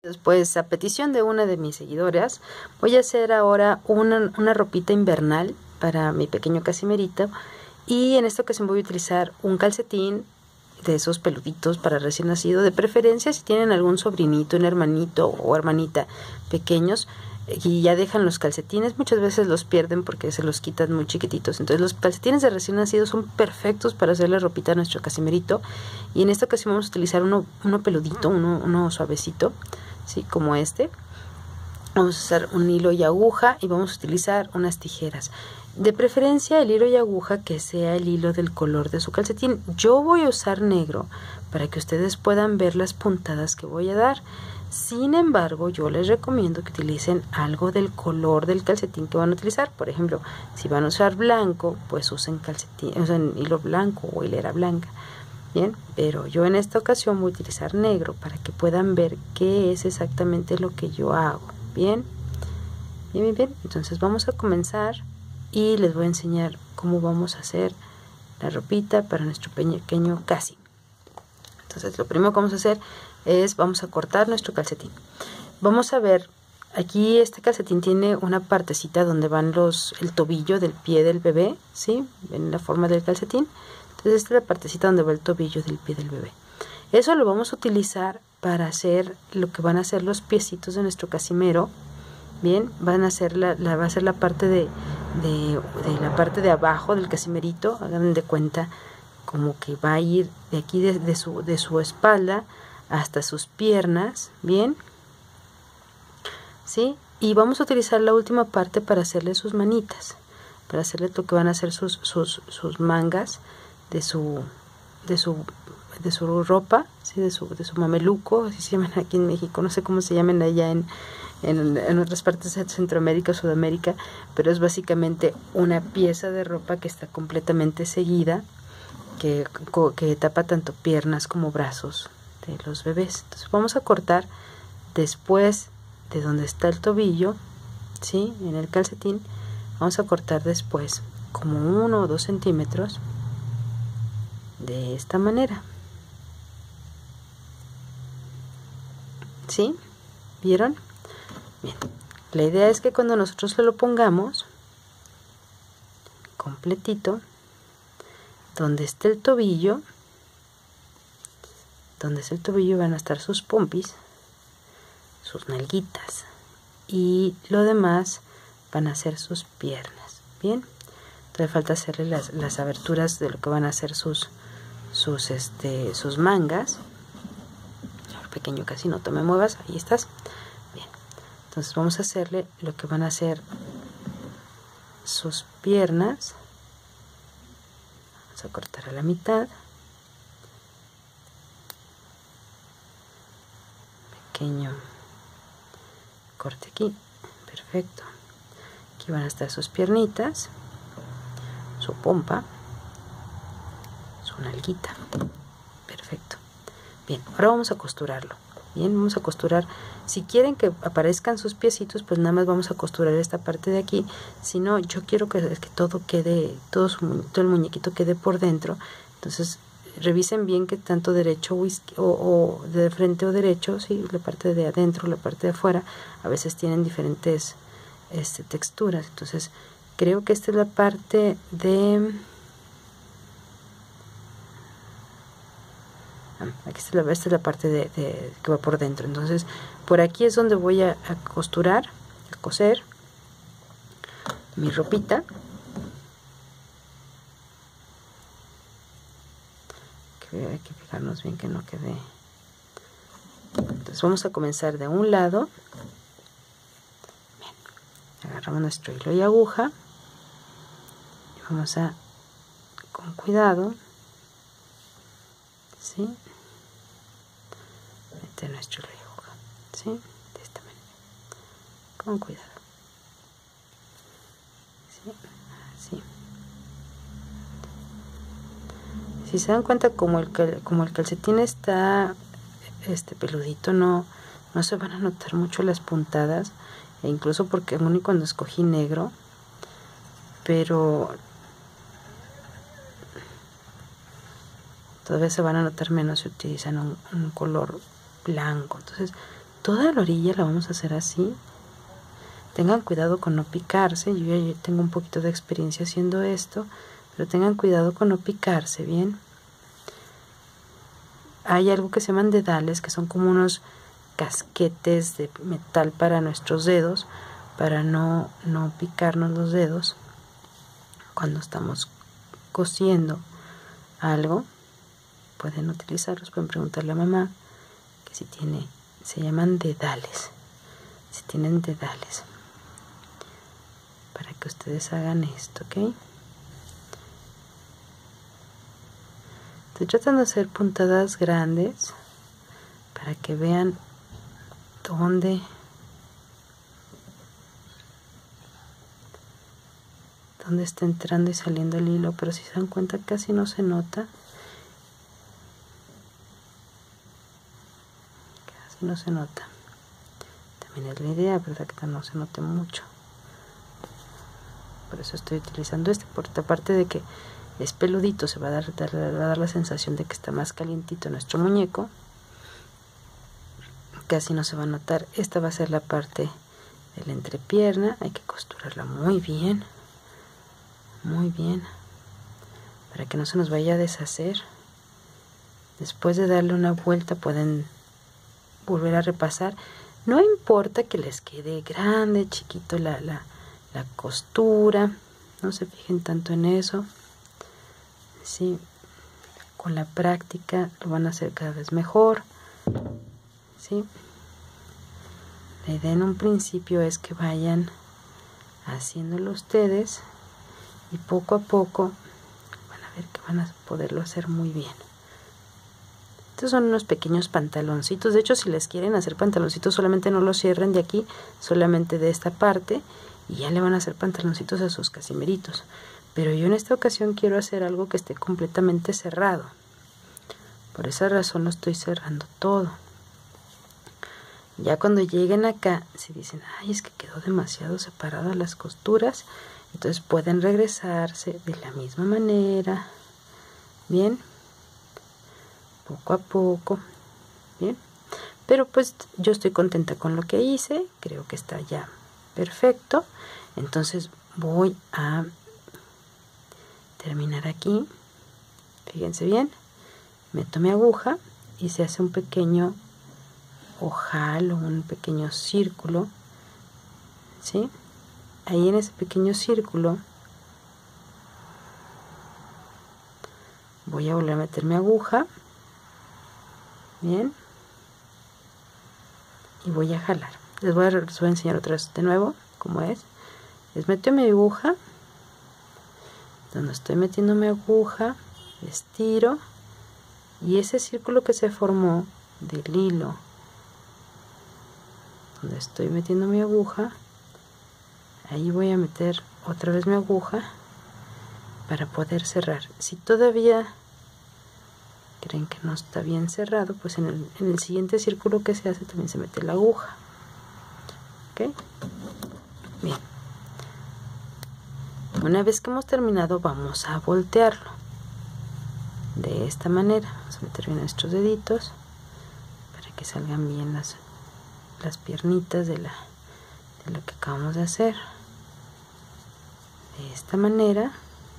Pues a petición de una de mis seguidoras, voy a hacer ahora una ropita invernal para mi pequeño Casimerito, y en esta ocasión voy a utilizar un calcetín de esos peluditos para recién nacido, de preferencia si tienen algún sobrinito, un hermanito o hermanita pequeños y ya dejan los calcetines, muchas veces los pierden porque se los quitan muy chiquititos. Entonces los calcetines de recién nacido son perfectos para hacer la ropita a nuestro Casimerito, y en esta ocasión vamos a utilizar uno peludito, uno suavecito, ¿sí? Como este. Vamos a usar un hilo y aguja y vamos a utilizar unas tijeras. De preferencia el hilo y aguja que sea el hilo del color de su calcetín. Yo voy a usar negro para que ustedes puedan ver las puntadas que voy a dar. Sin embargo, yo les recomiendo que utilicen algo del color del calcetín que van a utilizar. Por ejemplo, si van a usar blanco, pues usen hilo blanco o hilera blanca. Bien, pero yo en esta ocasión voy a utilizar negro para que puedan ver qué es exactamente lo que yo hago. Bien, bien, bien, bien. Entonces vamos a comenzar y les voy a enseñar cómo vamos a hacer la ropita para nuestro pequeño Casi. Entonces lo primero que vamos a hacer es vamos a cortar nuestro calcetín. Vamos a ver, aquí este calcetín tiene una partecita donde van el tobillo del pie del bebé, ¿sí? En la forma del calcetín. Entonces esta es la partecita donde va el tobillo del pie del bebé. Eso lo vamos a utilizar para hacer lo que van a ser los piecitos de nuestro Casimero. Bien, van a hacer va a ser la parte de la parte de abajo del Casimerito. Hagan de cuenta como que va a ir de aquí de su espalda hasta sus piernas. Bien, ¿sí? Y vamos a utilizar la última parte para hacerle sus manitas, para hacerle lo que van a hacer sus mangas de su ropa, ¿sí? de su mameluco, así se llaman aquí en México, no sé cómo se llaman allá en otras partes de Centroamérica, Sudamérica, pero es básicamente una pieza de ropa que está completamente seguida, que tapa tanto piernas como brazos de los bebés. Entonces vamos a cortar después de donde está el tobillo, ¿sí? En el calcetín, vamos a cortar después como 1 o 2 centímetros de esta manera, ¿sí? ¿Vieron? Bien, la idea es que cuando nosotros se lo pongamos completito, donde esté el tobillo, van a estar sus pompis, sus nalguitas, y lo demás van a ser sus piernas. Bien, todavía falta hacerle las aberturas de lo que van a ser sus mangas. Pequeño, casi no te me muevas, ahí estás. Bien, entonces vamos a hacerle lo que van a ser sus piernas. Vamos a cortar a la mitad, pequeño corte aquí, perfecto. Aquí van a estar sus piernitas, su pompa, su nalguita, perfecto. Bien, ahora vamos a costurarlo. Bien, vamos a costurar. Si quieren que aparezcan sus piecitos, pues nada más vamos a costurar esta parte de aquí. Si no, yo quiero que todo quede, todo el muñequito quede por dentro. Entonces, revisen bien que tanto derecho o de frente o derecho, ¿sí? La parte de adentro, la parte de afuera, a veces tienen diferentes texturas. Entonces, creo que esta es la parte de... Aquí esta es la parte que va por dentro. Entonces por aquí es donde voy a costurar, a coser mi ropita. Hay que fijarnos bien que no quede. Entonces vamos a comenzar de un lado. Bien. Agarramos nuestro hilo y aguja y vamos a, con cuidado, ¿sí? Meter nuestro hilo y aguja, ¿sí? De esta manera, con cuidado, ¿sí? Así. Si se dan cuenta, como el calcetín está peludito, no se van a notar mucho las puntadas, e incluso porque aún y cuando escogí negro, pero todavía se van a notar menos si utilizan un color blanco. Entonces toda la orilla la vamos a hacer así. Tengan cuidado con no picarse. Yo ya tengo un poquito de experiencia haciendo esto, pero tengan cuidado con no picarse, ¿bien? Hay algo que se llaman dedales, que son como unos casquetes de metal para nuestros dedos, para no picarnos los dedos cuando estamos cosiendo algo. Pueden utilizarlos, pueden preguntarle a mamá que si tiene, se llaman dedales, si tienen dedales, para que ustedes hagan esto, ¿ok? Estoy tratando de hacer puntadas grandes para que vean dónde está entrando y saliendo el hilo, pero si se dan cuenta casi no se nota. Casi no se nota. También es la idea, ¿verdad? Que no se note mucho. Por eso estoy utilizando este, porque aparte de que es peludito, se va a dar la sensación de que está más calientito nuestro muñeco. Casi no se va a notar. Esta va a ser la parte de la entrepierna. Hay que costurarla muy bien, para que no se nos vaya a deshacer. Después de darle una vuelta pueden volver a repasar. No importa que les quede grande, chiquito la costura, no se fijen tanto en eso. Sí, con la práctica lo van a hacer cada vez mejor. ¿Sí? La idea en un principio es que vayan haciéndolo ustedes y poco a poco van a ver que van a poderlo hacer muy bien. Estos son unos pequeños pantaloncitos. De hecho, si les quieren hacer pantaloncitos, solamente no los cierren de aquí, solamente de esta parte, y ya le van a hacer pantaloncitos a sus casimiritos. Pero yo en esta ocasión quiero hacer algo que esté completamente cerrado. Por esa razón lo estoy cerrando todo. Ya cuando lleguen acá, si dicen, ay, es que quedó demasiado separadas las costuras, entonces pueden regresarse de la misma manera, bien, poco a poco, bien. Pero pues yo estoy contenta con lo que hice, creo que está ya perfecto. Entonces voy a terminar aquí. Fíjense bien, meto mi aguja y se hace un pequeño ojal o un pequeño círculo, ¿sí? Ahí en ese pequeño círculo voy a volver a meter mi aguja, bien, y voy a jalar. Les voy a enseñar otra vez de nuevo cómo es. Les meto mi aguja, donde estoy metiendo mi aguja, estiro, y ese círculo que se formó del hilo donde estoy metiendo mi aguja, ahí voy a meter otra vez mi aguja para poder cerrar. Si todavía creen que no está bien cerrado, pues en el siguiente círculo que se hace también se mete la aguja. ¿Ok? Bien. Una vez que hemos terminado, vamos a voltearlo de esta manera. Vamos a meter bien nuestros deditos para que salgan bien las piernitas de lo que acabamos de hacer. De esta manera,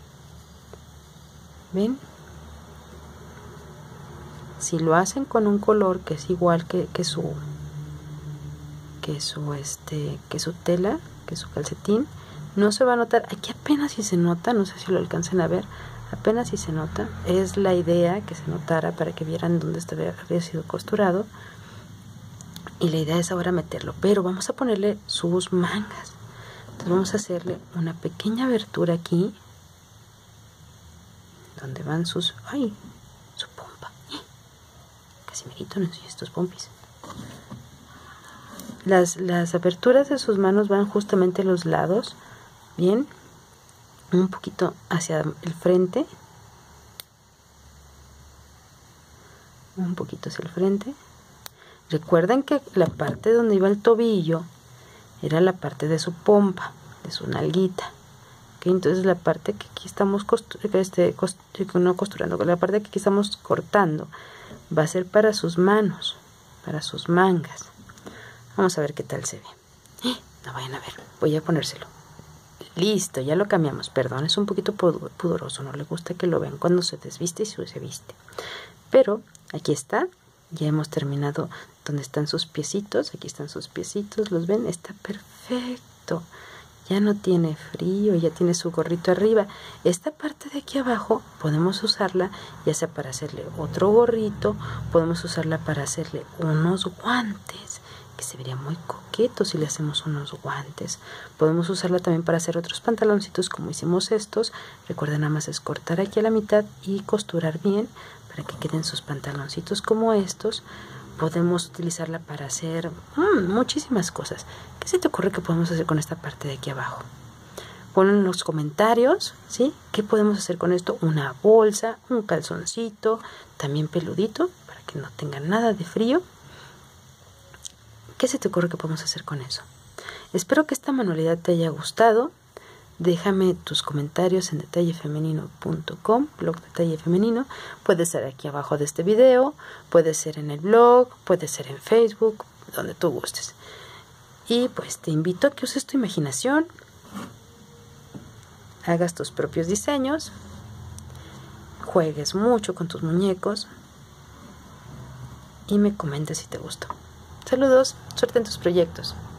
¿ven? Si lo hacen con un color que es igual que su tela, que su calcetín, no se va a notar. Aquí apenas si se nota, no sé si lo alcancen a ver, apenas si se nota. Es la idea que se notara para que vieran dónde había sido costurado. Y la idea es ahora meterlo, pero vamos a ponerle sus mangas. Entonces vamos a hacerle una pequeña abertura aquí, donde van su pompa. Casimirito, no sé estos pompis. Las aberturas de sus manos van justamente a los lados, bien, un poquito hacia el frente, un poquito hacia el frente. Recuerden que la parte donde iba el tobillo era la parte de su pompa, de su nalguita. ¿Okay? Entonces la parte que aquí estamos no costurando, la parte que aquí estamos cortando va a ser para sus manos, para sus mangas. Vamos a ver qué tal se ve. No vayan a ver, voy a ponérselo. Listo, ya lo cambiamos. Perdón, es un poquito pudoroso, no le gusta que lo vean cuando se desviste y se viste. Pero aquí está, ya hemos terminado donde están sus piecitos. Aquí están sus piecitos, ¿los ven? Está perfecto. Ya no tiene frío, ya tiene su gorrito arriba. Esta parte de aquí abajo podemos usarla ya sea para hacerle otro gorrito, podemos usarla para hacerle unos guantes, que se vería muy coqueto si le hacemos unos guantes. Podemos usarla también para hacer otros pantaloncitos como hicimos estos. Recuerden, nada más es cortar aquí a la mitad y costurar bien para que queden sus pantaloncitos como estos. Podemos utilizarla para hacer muchísimas cosas. ¿Qué se te ocurre que podemos hacer con esta parte de aquí abajo? Ponlo en los comentarios, ¿sí? ¿Qué podemos hacer con esto? Una bolsa, un calzoncito, también peludito, para que no tenga nada de frío. ¿Qué se te ocurre que podemos hacer con eso? Espero que esta manualidad te haya gustado. Déjame tus comentarios en detallefemenino.com, blog Detalle Femenino. Puede ser aquí abajo de este video, puede ser en el blog, puede ser en Facebook, donde tú gustes. Y pues te invito a que uses tu imaginación, hagas tus propios diseños, juegues mucho con tus muñecos y me comentes si te gustó. Saludos, suerte en tus proyectos.